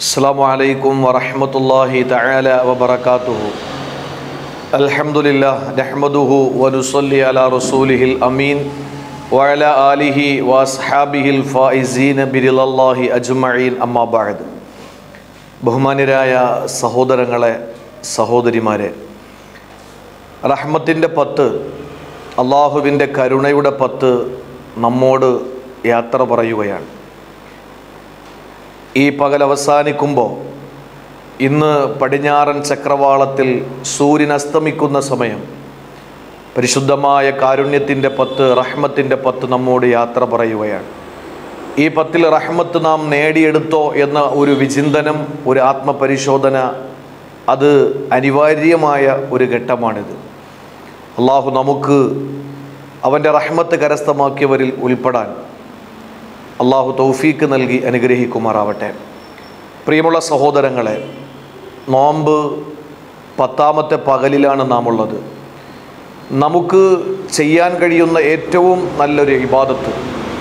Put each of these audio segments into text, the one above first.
അസ്സലാമു അലൈക്കും വറഹ്മത്തുള്ളാഹി തആല വബറകാതുഹു. അൽഹംദുലില്ലാഹ് നഹ്മദുഹു വനുസല്ലി അലാ റസൂലിഹിൽ അമീൻ വഅലാ ആലിഹി വഅസ്ഹാബിഹിൽ ഫായിസീന ബിറിളല്ലാഹി അജ്മഈൻ. അമ്മാ ബഅദ്. ബഹുമാന്യരായ സഹോദരങ്ങളെ, സഹോദരിമാരെ, റഹ്മത്തിൻ്റെ 10, അള്ളാഹുവിൻ്റെ കരുണയുടെ 10 നമ്മോട് യാത്ര പറയുകയാണ്. ഈ പകൽ അവസാനിക്കുമ്പോൾ ഇന്ന് പടിഞ്ഞാറൻ ചക്രവാളത്തിൽ സൂര്യൻ അസ്തമിക്കുന്ന സമയം പരിശുദ്ധമായ കാരുണ്യത്തിൻ്റെ 10, റഹ്മത്തിൻ്റെ 10 നമ്മോട് യാത്ര പറയുകയാണ്. ഈ 10 റഹ്മത്ത് നാം നേടിയെടുത്തോ എന്ന ഒരു വിചിന്തനം, ഒരു ആത്മപരിശോധന, അത് അനിവാര്യമായ ഒരു ഘട്ടമാണിത്. അള്ളാഹു നമുക്ക് അവൻ്റെ റഹ്മത്ത് കരസ്ഥമാക്കിയവരിൽ ഉൾപ്പെടാൻ അള്ളാഹു തൗഫീക്ക് നൽകി അനുഗ്രഹിക്കുമാറാവട്ടെ. പ്രിയമുള്ള സഹോദരങ്ങളെ, നോമ്പ് 10ാമത്തെ പകലിലാണ് നാം ഉള്ളത്. നമുക്ക് ചെയ്യാൻ കഴിയുന്ന ഏറ്റവും നല്ലൊരു ഇബാദത്ത്,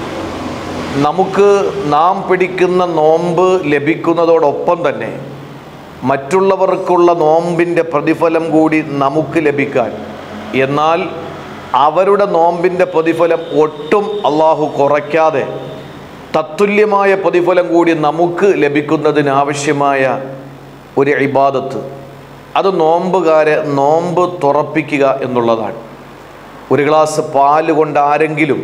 നമുക്ക് നാം പിടിക്കുന്ന നോമ്പ് ലഭിക്കുന്നതോടൊപ്പം തന്നെ മറ്റുള്ളവർക്കുള്ള നോമ്പിൻ്റെ പ്രതിഫലം കൂടി നമുക്ക് ലഭിക്കാൻ, എന്നാൽ അവരുടെ നോമ്പിൻ്റെ പ്രതിഫലം ഒട്ടും അള്ളാഹു കുറയ്ക്കാതെ തത്തുല്യമായ പ്രതിഫലം കൂടി നമുക്ക് ലഭിക്കുന്നതിനാവശ്യമായ ഒരു ഇബാദത്ത്, അത് നോമ്പുകാരെ നോമ്പ് തുറപ്പിക്കുക എന്നുള്ളതാണ്. ഒരു ഗ്ലാസ് പാല് കൊണ്ട് ആരെങ്കിലും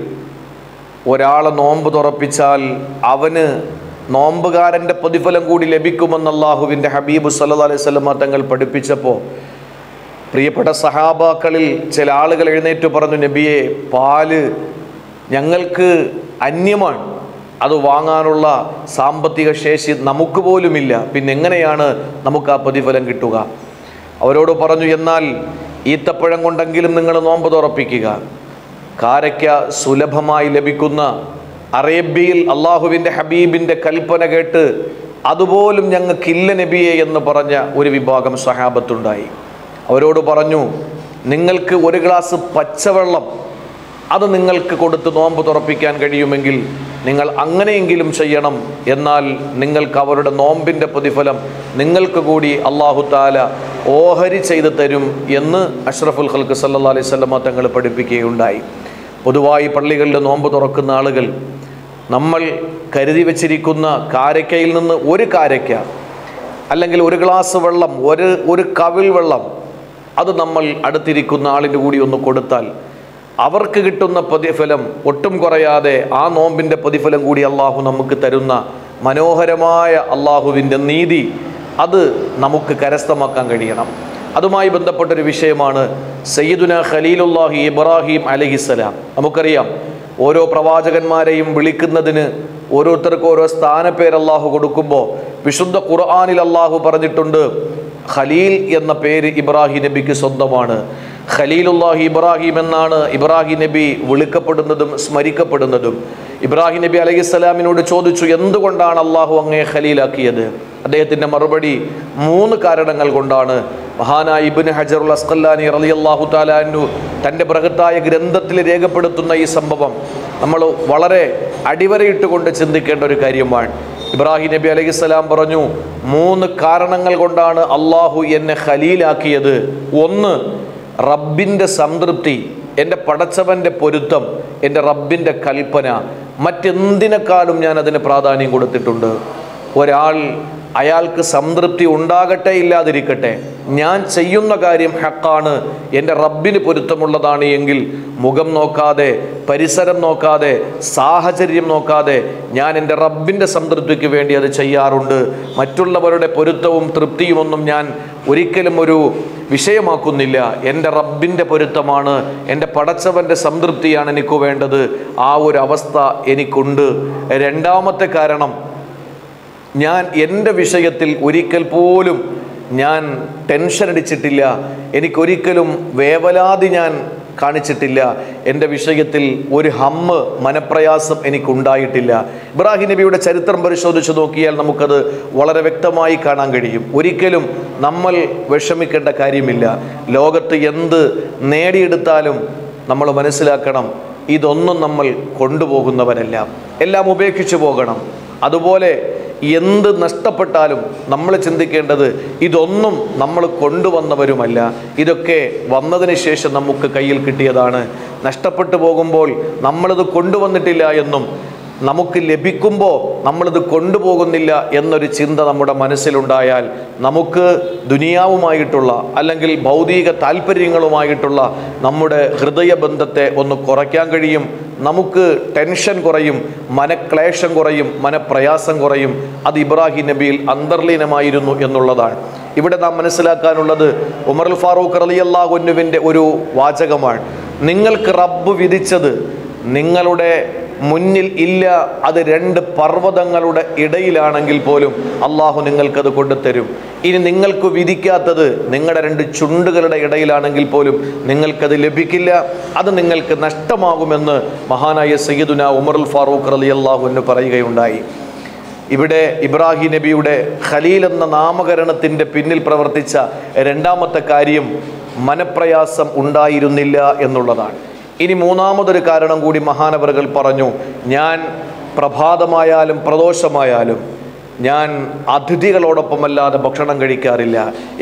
ഒരാളെ നോമ്പ് തുറപ്പിച്ചാൽ അവന് നോമ്പുകാരൻ്റെ പ്രതിഫലം കൂടി ലഭിക്കുമെന്ന് അല്ലാഹുവിൻ്റെ ഹബീബ് സല്ലല്ലാഹു അലൈഹി വസല്ലം തങ്ങൾ പഠിപ്പിച്ചപ്പോൾ പ്രിയപ്പെട്ട സഹാബാക്കളിൽ ചില ആളുകൾ എഴുന്നേറ്റ് പറഞ്ഞു, നബിയെ, പാല് ഞങ്ങൾക്ക് അന്യമാണ്, അത് വാങ്ങാനുള്ള സാമ്പത്തിക ശേഷി നമുക്ക് പോലുമില്ല, പിന്നെ എങ്ങനെയാണ് നമുക്ക് ആ പ്രതിഫലം കിട്ടുക? അവരോട് പറഞ്ഞു, എന്നാൽ ഈത്തപ്പഴം കൊണ്ടെങ്കിലും നിങ്ങൾ നോമ്പ് തുറപ്പിക്കുക. കാരയ്ക്ക സുലഭമായി ലഭിക്കുന്ന അറേബ്യയിൽ അള്ളാഹുവിൻ്റെ ഹബീബിൻ്റെ കൽപ്പന കേട്ട് അതുപോലും ഞങ്ങൾക്കില്ല നബിയെ എന്ന് പറഞ്ഞ ഒരു വിഭാഗം സ്വഹാബത്തുണ്ടായി. അവരോട് പറഞ്ഞു, നിങ്ങൾക്ക് ഒരു ഗ്ലാസ് പച്ചവെള്ളം അത് നിങ്ങൾക്ക് കൊടുത്ത് നോമ്പ് തുറപ്പിക്കാൻ കഴിയുമെങ്കിൽ നിങ്ങൾ അങ്ങനെയെങ്കിലും ചെയ്യണം, എന്നാൽ നിങ്ങൾക്ക് അവരുടെ നോമ്പിൻ്റെ പ്രതിഫലം നിങ്ങൾക്ക് കൂടി അല്ലാഹു തആല ഓഹരി ചെയ്തു തരും എന്ന് അഷ്റഫുൽ ഖൽഖ് സല്ലല്ലാഹു അലൈഹി വസല്ലം തങ്ങൾ പഠിപ്പിക്കുകയുണ്ടായി. പൊതുവായി പള്ളികളിൽ നോമ്പ് തുറക്കുന്ന ആളുകൾ നമ്മൾ കരുതി വച്ചിരിക്കുന്ന കാരയ്ക്കയിൽ നിന്ന് ഒരു കാരയ്ക്ക അല്ലെങ്കിൽ ഒരു ഗ്ലാസ് വെള്ളം, ഒരു കവിൾ വെള്ളം, അത് നമ്മൾ അടുത്തിരിക്കുന്ന ആളിന് കൂടി ഒന്ന് കൊടുത്താൽ അവർക്ക് കിട്ടുന്ന പ്രതിഫലം ഒട്ടും കുറയാതെ ആ നോമ്പിൻ്റെ പ്രതിഫലം കൂടി അള്ളാഹു നമുക്ക് തരുന്ന മനോഹരമായ അള്ളാഹുവിൻ്റെ നീതി, അത് നമുക്ക് കരസ്ഥമാക്കാൻ കഴിയണം. അതുമായി ബന്ധപ്പെട്ടൊരു വിഷയമാണ് സയ്യിദുന ഖലീലുല്ലാഹി ഇബ്രാഹിം അലൈഹിസ്സലാം. നമുക്കറിയാം, ഓരോ പ്രവാചകന്മാരെയും വിളിക്കുന്നതിന് ഓരോരുത്തർക്കും ഓരോ സ്ഥാനപ്പേര് അള്ളാഹു കൊടുക്കുമ്പോൾ വിശുദ്ധ ഖുർആനിൽ അള്ളാഹു പറഞ്ഞിട്ടുണ്ട്, ഖലീൽ എന്ന പേര് ഇബ്രാഹിം നബിക്ക് സ്വന്തമാണ്. ഖലീലുല്ലാഹി ഇബ്രാഹിം എന്നാണ് ഇബ്രാഹിം നബി വിളിക്കപ്പെടുന്നതും സ്മരിക്കപ്പെടുന്നതും. ഇബ്രാഹിം നബി അലൈഹിസ്സലാമിനോട് ചോദിച്ചു, എന്തുകൊണ്ടാണ് അള്ളാഹു അങ്ങയെ ഖലീലാക്കിയത്? അദ്ദേഹത്തിൻ്റെ മറുപടി 3 കാരണങ്ങൾ കൊണ്ടാണ്. മഹാനായ ഇബ്നു ഹജറുൽ അസ്ഖലാനി റളിയല്ലാഹു തആല അൻഹു തൻ്റെ ബൃഹത്തായ ഗ്രന്ഥത്തിൽ രേഖപ്പെടുത്തുന്ന ഈ സംഭവം നമ്മൾ വളരെ അടിവരയിട്ടുകൊണ്ട് ചിന്തിക്കേണ്ട ഒരു കാര്യമാണ്. ഇബ്രാഹിം നബി അലൈഹിസ്സലാം പറഞ്ഞു, 3 കാരണങ്ങൾ കൊണ്ടാണ് അള്ളാഹു എന്നെ ഖലീലാക്കിയത്. 1, റബ്ബിൻ്റെ സംതൃപ്തി, എൻ്റെ പടച്ചവൻ്റെ പൊരുത്തം, എൻ്റെ റബ്ബിൻ്റെ കൽപ്പന. മറ്റെന്തിനേക്കാളും ഞാൻ അതിന് പ്രാധാന്യം കൊടുത്തിട്ടുണ്ട്. അയാൾക്ക് സംതൃപ്തി ഉണ്ടാകട്ടെ ഇല്ലാതിരിക്കട്ടെ, ഞാൻ ചെയ്യുന്ന കാര്യം ഹക്കാണ്, എൻ്റെ റബ്ബിന് പൊരുത്തമുള്ളതാണ് എങ്കിൽ മുഖം നോക്കാതെ, പരിസരം നോക്കാതെ, സാഹചര്യം നോക്കാതെ ഞാൻ എൻ്റെ റബ്ബിൻ്റെ സംതൃപ്തിക്ക് വേണ്ടി അത് ചെയ്യാറുണ്ട്. മറ്റുള്ളവരുടെ പൊരുത്തവും തൃപ്തിയുമൊന്നും ഞാൻ ഒരിക്കലും ഒരു വിഷയമാക്കുന്നില്ല. എൻ്റെ റബ്ബിൻ്റെ പൊരുത്തമാണ്, എൻ്റെ പടച്ചവൻ്റെ സംതൃപ്തിയാണ് എനിക്ക് വേണ്ടത്. ആ ഒരു അവസ്ഥ എനിക്കുണ്ട്. 2ാമത്തെ കാരണം, ഞാൻ എൻ്റെ വിഷയത്തിൽ ഒരിക്കൽ പോലും ഞാൻ ടെൻഷൻ അടിച്ചിട്ടില്ല, എനിക്കൊരിക്കലും വേവലാതി ഞാൻ കാണിച്ചിട്ടില്ല, എൻ്റെ വിഷയത്തിൽ ഒരു മനപ്രയാസം എനിക്കുണ്ടായിട്ടില്ല. ഇബ്രാഹിം നബിയുടെ ചരിത്രം പരിശോധിച്ച് നോക്കിയാൽ നമുക്കത് വളരെ വ്യക്തമായി കാണാൻ കഴിയും. ഒരിക്കലും നമ്മൾ വിഷമിക്കേണ്ട കാര്യമില്ല. ലോകത്ത് എന്ത് നേടിയെടുത്താലും നമ്മൾ മനസ്സിലാക്കണം, ഇതൊന്നും നമ്മൾ കൊണ്ടുപോകുന്നവരല്ല, എല്ലാം ഉപേക്ഷിച്ചു പോകണം. അതുപോലെ എന്ത് നഷ്ടപ്പെട്ടാലും നമ്മൾ ചിന്തിക്കേണ്ടത് ഇതൊന്നും നമ്മൾ കൊണ്ടുവന്നവരുമല്ല, ഇതൊക്കെ വന്നതിന് ശേഷം നമുക്ക് കയ്യിൽ കിട്ടിയതാണ്. നഷ്ടപ്പെട്ടു പോകുമ്പോൾ നമ്മളിത് കൊണ്ടുവന്നിട്ടില്ല എന്നും നമുക്ക് ലഭിക്കുമ്പോൾ നമ്മളിത് കൊണ്ടുപോകുന്നില്ല എന്നൊരു ചിന്ത നമ്മുടെ മനസ്സിലുണ്ടായാൽ നമുക്ക് ദുനിയാവുമായിട്ടുള്ള അല്ലെങ്കിൽ ഭൗതിക താല്പര്യങ്ങളുമായിട്ടുള്ള നമ്മുടെ ഹൃദയബന്ധത്തെ ഒന്ന് കുറയ്ക്കാൻ കഴിയും. നമുക്ക് ടെൻഷൻ കുറയും, മനക്ലേശം കുറയും, മനപ്രയാസം കുറയും. അത് ഇബ്രാഹിം നബിയിൽ അന്തർലീനമായിരുന്നു എന്നുള്ളതാണ്. ഇവിടെ നാം മനസ്സിലാക്കാനുള്ളത് ഉമറുൽ ഫാറൂഖ് റളിയല്ലാഹു അൻഹുവിൻ്റെ ഒരു വാചകമാണ്. നിങ്ങൾക്ക് റബ്ബ് വിധിച്ചത് നിങ്ങളുടെ മുന്നിൽ ഇല്ല, അത് 2 പർവ്വതങ്ങളുടെ ഇടയിലാണെങ്കിൽ പോലും അള്ളാഹു നിങ്ങൾക്കത് കൊണ്ടുതരും. ഇനി നിങ്ങൾക്ക് വിധിക്കാത്തത് നിങ്ങളുടെ 2 ചുണ്ടുകളുടെ ഇടയിലാണെങ്കിൽ പോലും നിങ്ങൾക്കത് ലഭിക്കില്ല, അത് നിങ്ങൾക്ക് നഷ്ടമാകുമെന്ന് മഹാനായ സയ്യിദുന ഉമറുൽ ഫാറൂഖ് റളിയല്ലാഹു അൻഹു പറയുകയുണ്ടായി. ഇവിടെ ഇബ്രാഹിം നബിയുടെ ഖലീൽ എന്ന നാമകരണത്തിൻ്റെ പിന്നിൽ പ്രവർത്തിച്ച 2ാമത്തെ കാര്യം മനപ്രയാസം ഉണ്ടായിരുന്നില്ല എന്നുള്ളതാണ്. ഇനി 3ാമതൊരു കാരണം കൂടി മഹാനവറുകൾ പറഞ്ഞു. ഞാൻ പ്രഭാതമായാലും പ്രദോഷമായാലും ഞാൻ അതിഥികളോടൊപ്പമല്ലാതെ ഭക്ഷണം കഴിക്കാറില്ല.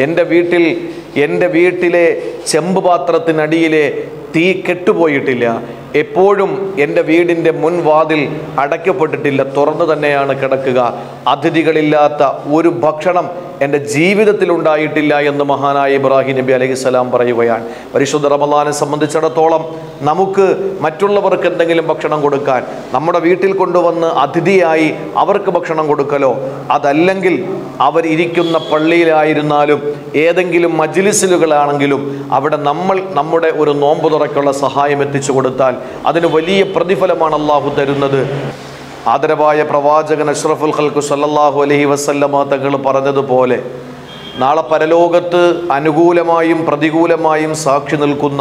എൻ്റെ വീട്ടിലെ ചെമ്പ് പാത്രത്തിനടിയിലെ തീ കെട്ടുപോയിട്ടില്ല. എപ്പോഴും എൻ്റെ വീടിൻ്റെ മുൻവാതിൽ അടയ്ക്കപ്പെട്ടിട്ടില്ല, തുറന്നു തന്നെയാണ് കിടക്കുക. അതിഥികളില്ലാത്ത ഒരു ഭക്ഷണം എൻ്റെ ജീവിതത്തിൽ ഉണ്ടായിട്ടില്ല എന്ന് മഹാനായ ഇബ്രാഹിം നബി അലൈഹിസ്സലാം പറയുകയാണ്. പരിശുദ്ധ റമളാനെ സംബന്ധിച്ചിടത്തോളം നമുക്ക് മറ്റുള്ളവർക്ക് എന്തെങ്കിലും ഭക്ഷണം കൊടുക്കാൻ, നമ്മുടെ വീട്ടിൽ കൊണ്ടുവന്ന് അതിഥിയായി അവർക്ക് ഭക്ഷണം കൊടുക്കലോ, അതല്ലെങ്കിൽ അവർ ഇരിക്കുന്ന പള്ളിയിലായിരുന്നാലും ഏതെങ്കിലും മജ്ലിസുകളാണെങ്കിലും അവിടെ നമ്മൾ നമ്മുടെ ഒരു നോമ്പ് തുറക്കുള്ള സഹായം എത്തിച്ചു കൊടുത്താൽ അതിന് വലിയ പ്രതിഫലമാണ് അള്ളാഹു തരുന്നത്. ആദരവായ പ്രവാചകൻ അഷ്റഫുൽ ഖൽഖ് സല്ലല്ലാഹു അലൈഹി വസല്ലമ തങ്ങൾ പറഞ്ഞതുപോലെ നാളെ പരലോകത്ത് അനുകൂലമായും പ്രതികൂലമായും സാക്ഷി നിൽക്കുന്ന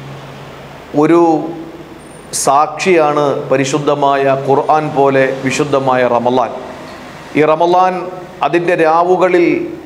ഒരു സാക്ഷിയാണ് പരിശുദ്ധമായ ഖുർആൻ പോലെ വിശുദ്ധമായ റമളാൻ. ഈ റമളാൻ അതിൻ്റെ രാവുകളിൽ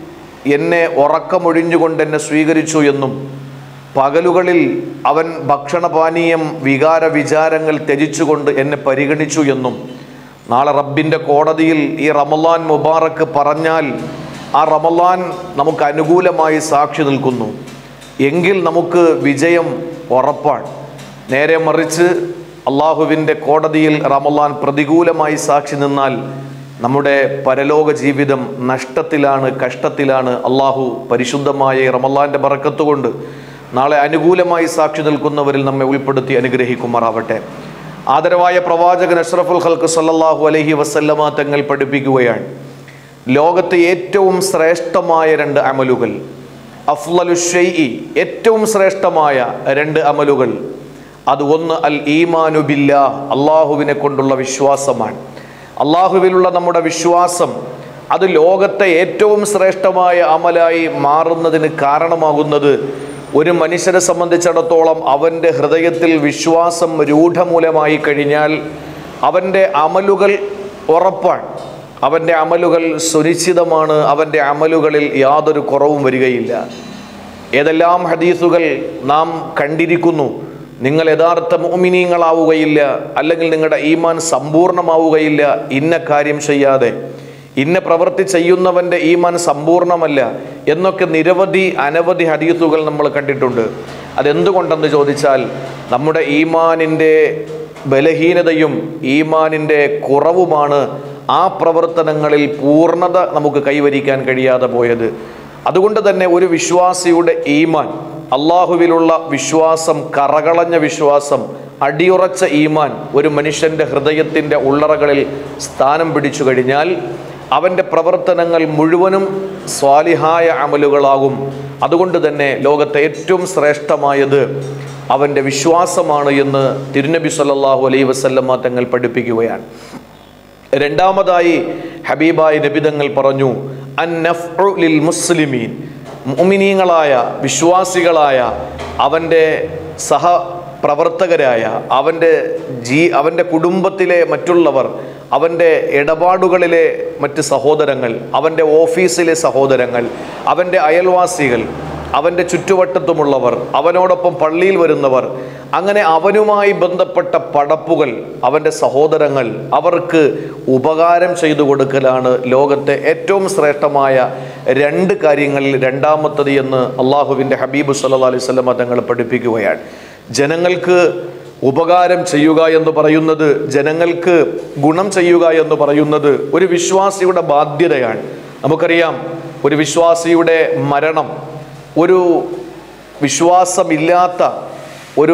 എന്നെ ഉറക്കമൊഴിഞ്ഞുകൊണ്ട് എന്നെ സ്വീകരിച്ചു എന്നും പകലുകളിൽ അവൻ ഭക്ഷണപാനീയം വികാര വിചാരങ്ങൾ ത്യജിച്ചുകൊണ്ട് എന്നെ പരിഗണിച്ചു എന്നും നാളെ റബ്ബിൻ്റെ കോടതിയിൽ ഈ റമളാൻ മുബാറക്ക് പറഞ്ഞാൽ ആ റമളാൻ നമുക്ക് അനുകൂലമായി സാക്ഷി നിൽക്കുന്നു എങ്കിൽ നമുക്ക് വിജയം ഉറപ്പാണ്. നേരെ മറിച്ച് അള്ളാഹുവിൻ്റെ കോടതിയിൽ റമളാൻ പ്രതികൂലമായി സാക്ഷി നിന്നാൽ നമ്മുടെ പരലോക ജീവിതം നഷ്ടത്തിലാണ്, കഷ്ടത്തിലാണ്. അള്ളാഹു പരിശുദ്ധമായ റമളാൻ്റെ ബറക്കത്ത് കൊണ്ട് നാളെ അനുകൂലമായി സാക്ഷി നിൽക്കുന്നവരിൽ നമ്മെ ഉൾപ്പെടുത്തി അനുഗ്രഹിക്കുമാറാവട്ടെ. ആദരവായ പ്രവാചകൻ അഷ്റഫുൽ ഖൽഖ് സല്ലല്ലാഹു അലൈഹി വസല്ലമ തങ്ങൾ പഠിപ്പിക്കുകയാണ്, ലോകത്തെ ഏറ്റവും ശ്രേഷ്ഠമായ 2 അമലുകൾ, അഫ്ളലു ഷൈഇ, ഏറ്റവും ശ്രേഷ്ഠമായ 2 അമലുകൾ, അത് ഒന്ന് അൽ ഈമാനു ബില്ലാഹ്, അള്ളാഹുവിനെ കൊണ്ടുള്ള വിശ്വാസമാണ്. അള്ളാഹുവിലുള്ള നമ്മുടെ വിശ്വാസം അത് ലോകത്തെ ഏറ്റവും ശ്രേഷ്ഠമായ അമലായി മാറുന്നതിന് കാരണമാകുന്നത് ഒരു മനുഷ്യനെ സംബന്ധിച്ചിടത്തോളം അവൻ്റെ ഹൃദയത്തിൽ വിശ്വാസം രൂഢമൂലമായി കഴിഞ്ഞാൽ അവൻ്റെ അമലുകൾ ഉറപ്പാണ്, അവൻ്റെ അമലുകൾ സുനിശ്ചിതമാണ്, അവൻ്റെ അമലുകളിൽ യാതൊരു കുറവും വരികയില്ല. ഏതെല്ലാം ഹദീസുകൾ നാം കണ്ടിരിക്കുന്നു, നിങ്ങൾ യഥാർത്ഥ മുഅ്മിനീങ്ങളാവുകയില്ല, അല്ലെങ്കിൽ നിങ്ങളുടെ ഈമാൻ സമ്പൂർണ്ണമാവുകയില്ല ഇന്ന കാര്യം ചെയ്യാതെ, ഇന്ന പ്രവൃത്തി ചെയ്യുന്നവൻ്റെ ഈമാൻ സമ്പൂർണ്ണമല്ല എന്നൊക്കെ അനവധി ഹദീസുകൾ നമ്മൾ കണ്ടിട്ടുണ്ട്. അതെന്തുകൊണ്ടെന്ന് ചോദിച്ചാൽ നമ്മുടെ ഈമാനിൻ്റെ ബലഹീനതയും ഈമാനിൻ്റെ കുറവുമാണ് ആ പ്രവർത്തനങ്ങളിൽ പൂർണ്ണത നമുക്ക് കൈവരിക്കാൻ കഴിയാതെ പോയത്. അതുകൊണ്ട് തന്നെ ഒരു വിശ്വാസിയുടെ ഈമാൻ, അള്ളാഹുവിലുള്ള വിശ്വാസം, കറകളഞ്ഞ വിശ്വാസം, അടിയുറച്ച ഈമാൻ ഒരു മനുഷ്യൻ്റെ ഹൃദയത്തിൻ്റെ ഉള്ളറകളിൽ സ്ഥാനം പിടിച്ചു കഴിഞ്ഞാൽ അവൻ്റെ പ്രവർത്തനങ്ങൾ മുഴുവനും സ്വാലിഹായ അമലുകളാകും. അതുകൊണ്ട് തന്നെ ലോകത്തെ ഏറ്റവും ശ്രേഷ്ഠമായത് അവൻ്റെ വിശ്വാസമാണ് എന്ന് തിരുനബി സല്ലല്ലാഹു അലൈഹി വസല്ലമ തങ്ങൾ പഠിപ്പിക്കുകയാണ്. 2ാമതായി ഹബീബായ നബി തങ്ങൾ പറഞ്ഞു, അൻ-നഫ്ഉ ലിൽ മുസ്ലിമീൻ, മുഅ്മിനീങ്ങളായ വിശ്വാസികളായ അവൻ്റെ സഹപ്രവർത്തകരായ അവൻ്റെ കുടുംബത്തിലെ മറ്റുള്ളവർ, അവൻ്റെ ഇടപാടുകളിലെ മറ്റ് സഹോദരങ്ങൾ, അവൻ്റെ ഓഫീസിലെ സഹോദരങ്ങൾ, അവൻ്റെ അയൽവാസികൾ, അവൻ്റെ ചുറ്റുവട്ടത്തുമുള്ളവർ, അവനോടൊപ്പം പള്ളിയിൽ വരുന്നവർ, അങ്ങനെ അവനുമായി ബന്ധപ്പെട്ട പടപ്പുകൾ, അവൻ്റെ സഹോദരങ്ങൾ, അവർക്ക് ഉപകാരം ചെയ്തു കൊടുക്കലാണ് ലോകത്തെ ഏറ്റവും ശ്രേഷ്ഠമായ 2 കാര്യങ്ങളിൽ രണ്ടാമത്തത് എന്ന് അള്ളാഹുവിൻ്റെ ഹബീബ് സല്ലല്ലാഹു അലൈഹി വസല്ലം തങ്ങൾ പഠിപ്പിക്കുകയാണ്. ജനങ്ങൾക്ക് ഉപകാരം ചെയ്യുക എന്ന് പറയുന്നത്, ജനങ്ങൾക്ക് ഗുണം ചെയ്യുക എന്ന് പറയുന്നത് ഒരു വിശ്വാസിയുടെ ബാധ്യതയാണ്. നമുക്കറിയാം, ഒരു വിശ്വാസിയുടെ മരണം, ഒരു വിശ്വാസമില്ലാത്ത ഒരു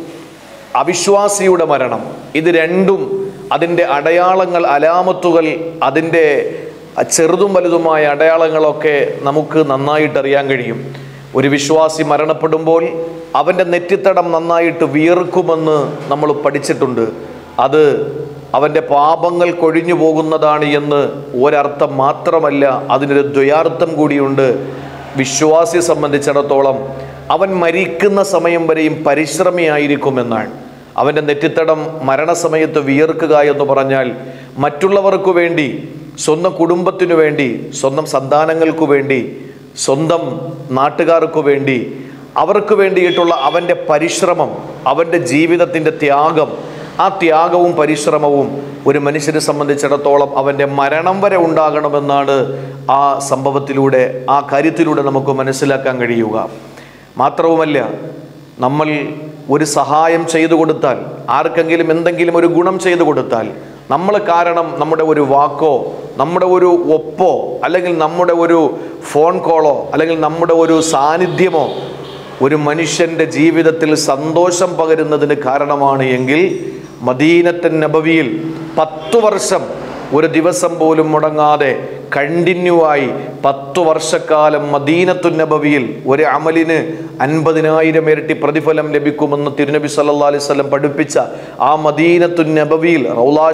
അവിശ്വാസിയുടെ മരണം, ഇത് രണ്ടും അതിൻ്റെ അടയാളങ്ങൾ, അലാമത്തുകൾ, അതിൻ്റെ ചെറുതും വലുതുമായ അടയാളങ്ങളൊക്കെ നമുക്ക് നന്നായിട്ടറിയാൻ കഴിയും. ഒരു വിശ്വാസി മരണപ്പെടുമ്പോൾ അവൻ്റെ നെറ്റിത്തടം നന്നായിട്ട് വിയർക്കുമെന്ന് നമ്മൾ പഠിച്ചിട്ടുണ്ട്. അത് അവൻ്റെ പാപങ്ങൾ കൊഴിഞ്ഞു പോകുന്നതാണ് എന്ന് ഒരർത്ഥം മാത്രമല്ല, അതിനൊരു ദ്വയാർത്ഥം കൂടിയുണ്ട്. വിശ്വാസിയെ സംബന്ധിച്ചിടത്തോളം അവൻ മരിക്കുന്ന സമയം വരെയും പരിശ്രമിയായിരിക്കുമെന്നാണ്. അവൻ്റെ നെറ്റിത്തടം മരണസമയത്ത് വിയർക്കുക എന്ന് പറഞ്ഞാൽ മറ്റുള്ളവർക്ക് വേണ്ടി, സ്വന്തം കുടുംബത്തിനു വേണ്ടി, സ്വന്തം സന്താനങ്ങൾക്കു വേണ്ടി, സ്വന്തം നാട്ടുകാർക്ക് വേണ്ടി, അവർക്ക് വേണ്ടിയിട്ടുള്ള അവൻ്റെ പരിശ്രമം, അവൻ്റെ ജീവിതത്തിൻ്റെ ത്യാഗം, ആ ത്യാഗവും പരിശ്രമവും ഒരു മനുഷ്യനെ സംബന്ധിച്ചിടത്തോളം അവൻ്റെ മരണം വരെ ഉണ്ടാകണമെന്നാണ് ആ സംഭവത്തിലൂടെ, ആ കാര്യത്തിലൂടെ നമുക്ക് മനസ്സിലാക്കാൻ കഴിയുക. മാത്രവുമല്ല, നമ്മൾ ഒരു സഹായം ചെയ്തു കൊടുത്താൽ, ആർക്കെങ്കിലും എന്തെങ്കിലും ഒരു ഗുണം ചെയ്തു കൊടുത്താൽ, നമ്മൾ കാരണം നമ്മുടെ ഒരു വാക്കോ, നമ്മുടെ ഒരു ഒപ്പോ, അല്ലെങ്കിൽ നമ്മുടെ ഒരു ഫോൺ കോളോ, അല്ലെങ്കിൽ നമ്മുടെ ഒരു സാന്നിധ്യമോ ഒരു മനുഷ്യൻ്റെ ജീവിതത്തിൽ സന്തോഷം പകരുന്നതിന് കാരണമാണ് എങ്കിൽ, മദീനത്തുൻ നബവിയിൽ 10 വർഷം ഒരു ദിവസം പോലും മുടങ്ങാതെ കണ്ടിന്യൂവായി 10 വർഷക്കാലം മദീനത്തുൻ നബവിയിൽ ഒരു അമലിന് 50,000 ഇരട്ടി പ്രതിഫലം ലഭിക്കുമെന്ന് തിരുനബി സല്ലല്ലാഹു അലൈഹി വസല്ലം പഠിപ്പിച്ച ആ മദീനത്തുൻ നബവിയിൽ റൗളാ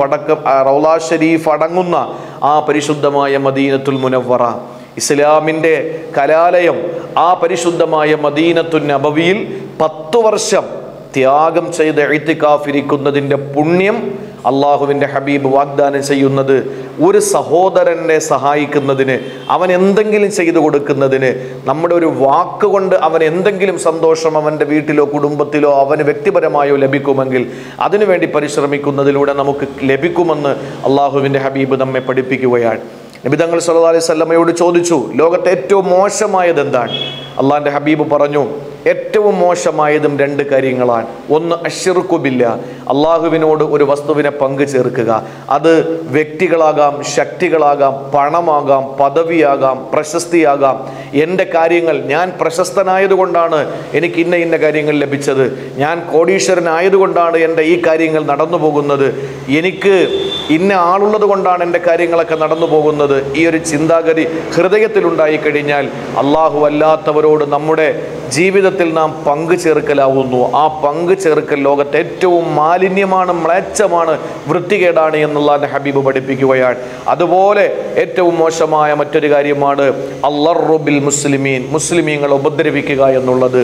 ഷരീഫ് അടങ്ങുന്ന ആ പരിശുദ്ധമായ മദീനത്തുൽ മുനവ്വറ, ഇസ്ലാമിൻ്റെ കലാലയം, ആ പരിശുദ്ധമായ മദീനത്തുൻ നബവിയിൽ 10 വർഷം ത്യാഗം ചെയ്ത് ഇഅ്തികാഫിരിക്കുന്നതിൻ്റെ പുണ്യം അള്ളാഹുവിൻ്റെ ഹബീബ് വാഗ്ദാനം ചെയ്യുന്നത് ഒരു സഹോദരനെ സഹായിക്കുന്നതിന്, അവൻ എന്തെങ്കിലും ചെയ്തു കൊടുക്കുന്നതിന്, നമ്മുടെ ഒരു വാക്കുകൊണ്ട് അവൻ എന്തെങ്കിലും സന്തോഷം അവൻ്റെ വീട്ടിലോ കുടുംബത്തിലോ അവന് വ്യക്തിപരമായോ ലഭിക്കുമെങ്കിൽ അതിനുവേണ്ടി പരിശ്രമിക്കുന്നതിലൂടെ നമുക്ക് ലഭിക്കുമെന്ന് അള്ളാഹുവിൻ്റെ ഹബീബ് നമ്മെ പഠിപ്പിക്കുകയാണ്. നബി തങ്ങൾ സല്ലല്ലാഹു അലൈഹി വസല്ലമയോട് ചോദിച്ചു, ലോകത്തെ ഏറ്റവും മോശമായത് എന്താണ്? അള്ളാഹിൻ്റെ ഹബീബ് പറഞ്ഞു, ഏറ്റവും മോശമായതും 2 കാര്യങ്ങളാണ്. ഒന്ന് അശ്ശിർക്കു ബില്ലാ, അള്ളാഹുവിനോട് ഒരു വസ്തുവിനെ പങ്കു ചേർക്കുക. അത് വ്യക്തികളാകാം, ശക്തികളാകാം, പണമാകാം, പദവിയാകാം, പ്രശസ്തിയാകാം. എൻ്റെ കാര്യങ്ങൾ, ഞാൻ പ്രശസ്തനായതുകൊണ്ടാണ് എനിക്ക് ഇന്ന കാര്യങ്ങൾ ലഭിച്ചത്, ഞാൻ കോടീശ്വരനായതുകൊണ്ടാണ് എൻ്റെ ഈ കാര്യങ്ങൾ നടന്നു പോകുന്നത്, എനിക്ക് ഇന്ന ആളുള്ളത് കൊണ്ടാണ് എൻ്റെ കാര്യങ്ങളൊക്കെ നടന്നു പോകുന്നത്. ഈ ഒരു ചിന്താഗതി ഹൃദയത്തിലുണ്ടായി കഴിഞ്ഞാൽ അള്ളാഹു അല്ലാത്തവരോട് നമ്മുടെ ജീവിതത്തിൽ നാം പങ്കു ചേർക്കലാവുന്നു. ആ പങ്കു ചേർക്കൽ ലോകത്തെ ഏറ്റവും മാലിന്യമാണ്, മ്ലേച്ഛമാണ്, വൃത്തികേടാണ് എന്നുള്ള ഹബീബ് പഠിപ്പിക്കുകയാണ്. അതുപോലെ ഏറ്റവും മോശമായ മറ്റൊരു കാര്യമാണ് അല്ലറു ബിൽ മുസ്ലിമീൻ, മുസ്ലിമീങ്ങളെ ഉപദ്രവിക്കുക എന്നുള്ളത്.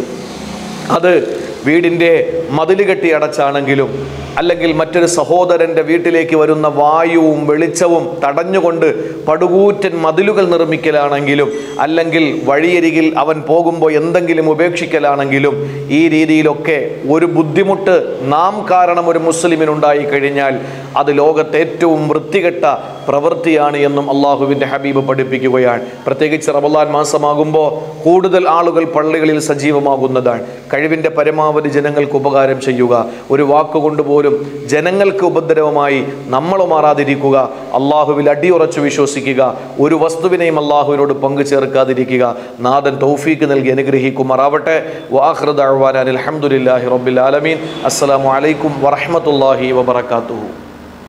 അത് വീടിൻ്റെ മതിൽ കെട്ടി അടച്ചാണെങ്കിലും, അല്ലെങ്കിൽ മറ്റൊരു സഹോദരൻ്റെ വീട്ടിലേക്ക് വരുന്ന വായുവും വെളിച്ചവും തടഞ്ഞുകൊണ്ട് പടുകൂറ്റൻ മതിലുകൾ നിർമ്മിക്കലാണെങ്കിലും, അല്ലെങ്കിൽ വഴിയരികിൽ അവൻ പോകുമ്പോൾ എന്തെങ്കിലും ഉപേക്ഷിക്കലാണെങ്കിലും, ഈ രീതിയിലൊക്കെ ഒരു ബുദ്ധിമുട്ട് നാം കാരണം ഒരു മുസ്ലിമിനുണ്ടായി കഴിഞ്ഞാൽ അത് ലോകത്തെ ഏറ്റവും വൃത്തികെട്ട പ്രവൃത്തിയാണ് എന്നും അള്ളാഹുവിൻ്റെ ഹബീബ് പഠിപ്പിക്കുകയാണ്. പ്രത്യേകിച്ച് റമളാൻ മാസമാകുമ്പോൾ കൂടുതൽ ആളുകൾ പള്ളികളിൽ സജീവമാകുന്നതാണ്. കഴിവിൻ്റെ പരമാവധി ജനങ്ങൾക്ക് ഉപകാരം ചെയ്യുക. ഒരു വാക്കുകൊണ്ട് പോലും ജനങ്ങൾക്ക് ഉപദ്രവമായി നമ്മൾ മാറാതിരിക്കുക. അള്ളാഹുവിൽ അടിയുറച്ചു വിശ്വസിക്കുക. ഒരു വസ്തുവിനെയും അള്ളാഹുവിനോട് പങ്കു ചേർക്കാതിരിക്കുക. നാഥൻ തൗഫീക്ക് നൽകി അനുഗ്രഹിക്കുമാറാവട്ടെ. വആഖിറു ദഅ്വാനാ അൽഹംദുലില്ലാഹി റബ്ബിൽ ആലമീൻ. അസ്സലാമു അലൈക്കും വറഹ്മത്തുള്ളാഹി വബറകാതുഹു.